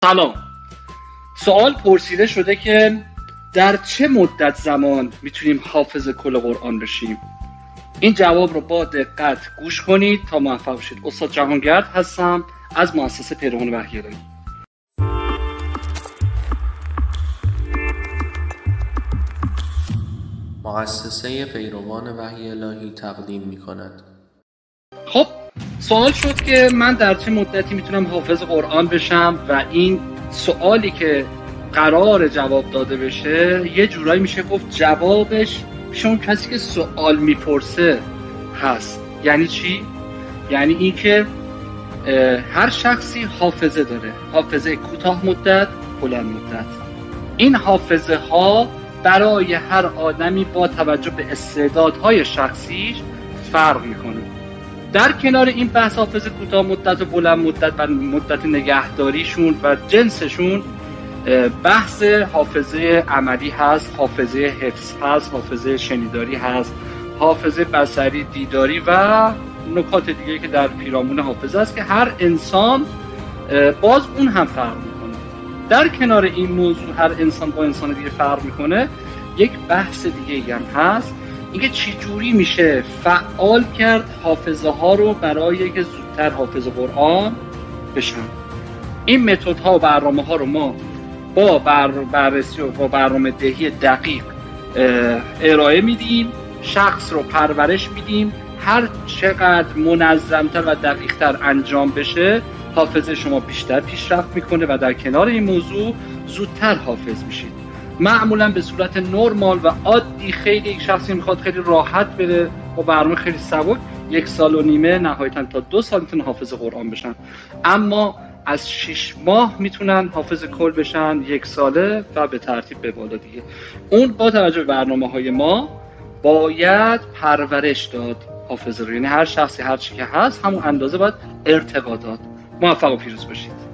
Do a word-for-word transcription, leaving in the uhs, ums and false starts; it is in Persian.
سلام. سوال پرسیده شده که در چه مدت زمان میتونیم حافظ کل قرآن بشیم؟ این جواب رو با دقت گوش کنید تا موفق بشید. استاد جهانگرد هستم از مؤسسه پیروان وحی الهی. مؤسسه پیروان وحی الهی تقدیم می‌کند. خب سوال شد که من در چه مدتی میتونم حافظ قرآن بشم و این سوالی که قرار جواب داده بشه یه جورایی میشه گفت جوابش پیش اون کسی که سوال میپرسه هست. یعنی چی؟ یعنی این که هر شخصی حافظه داره، حافظه کوتاه مدت، بلند مدت. این حافظه ها برای هر آدمی با توجه به استعدادهای شخصیش فرق میکنه. در کنار این بحث حافظه کوتاه مدت و بلند مدت و مدت نگهداریشون و جنسشون، بحث حافظه عملی هست، حافظه حفظ هست، حافظه شنیداری هست، حافظه بصری، دیداری و نکات دیگه که در پیرامون حافظه است که هر انسان باز اون هم فرق میکنه. در کنار این موضوع هر انسان با انسان دیگه فرق میکنه، یک بحث دیگه هم هست، اینکه چجوری میشه فعال کرد حافظه ها رو برای که زودتر حافظ قرآن بشن. این متد ها و برنامه ها رو ما با بر بررسی و با برنامه دهی دقیق ارائه میدیم، شخص رو پرورش میدیم. هر چقدر منظمتر و دقیقتر انجام بشه حافظه شما بیشتر پیشرفت میکنه و در کنار این موضوع زودتر حافظ میشید. معمولا به صورت نرمال و عادی خیلی یک شخصی میخواد خیلی راحت بره با برنامه خیلی سبک یک سال و نیمه نهایتا تا دو سال میتونن حافظ قرآن بشن، اما از شش ماه میتونن حافظ کل بشن، یک ساله و به ترتیب به بالا دیگه. اون با توجه به برنامه های ما باید پرورش داد حافظه رو، یعنی هر شخصی هر چی که هست همون اندازه باید ارتقا داد. موفق و پیروز باشید.